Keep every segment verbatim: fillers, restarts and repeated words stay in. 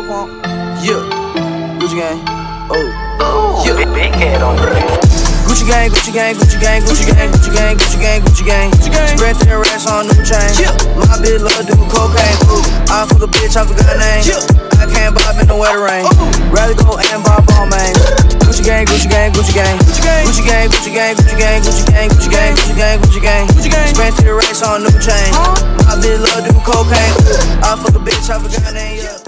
Lil Pump. Yeah. Gucci gang. Oh. Yeah. Big head on it. Gucci gang, Gucci gang, Gucci gang, Gucci gang, Gucci gang, Gucci gang, Gucci gang. Spread their racks on new chain. My bitch love do cocaine. I fuck a bitch, I forgot her name. I can't bob in the weather rain. Rather go and buy ball man. Gucci gang, Gucci gang, Gucci gang, Gucci gang, Gucci gang, Gucci gang, Gucci gang, Gucci gang, Gucci gang, Gucci gang, Gucci gang. Spread their racks on new chain. My bitch love do cocaine. I fuck a bitch, I forgot her name. Yeah.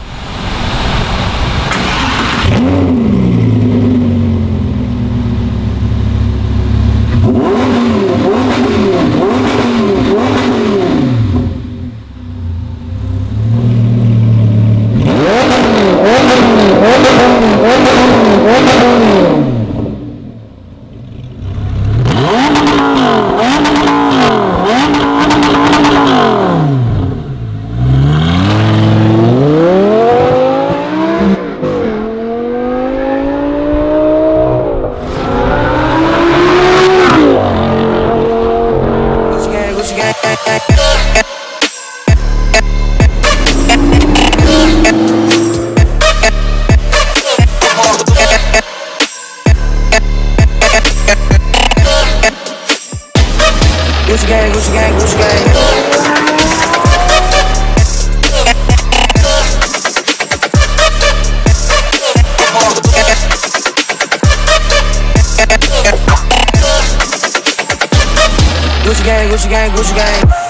Gucci gang, Gucci gang, Gucci gang. Gucci gang, Gucci gang, Gucci gang.